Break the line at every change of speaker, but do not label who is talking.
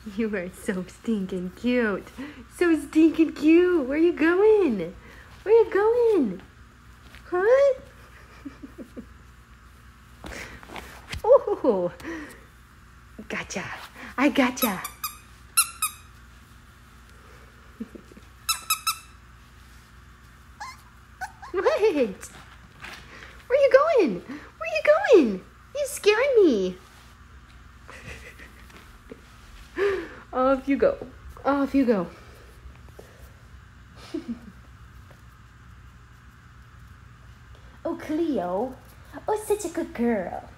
You are so stinking cute. So stinking cute. Where you going? Where you going? Huh? Oh, gotcha. I gotcha. What? Where you going? Where you going? You're scaring me. Off you go. Off you go. Oh, Cleo. Oh, such a good girl.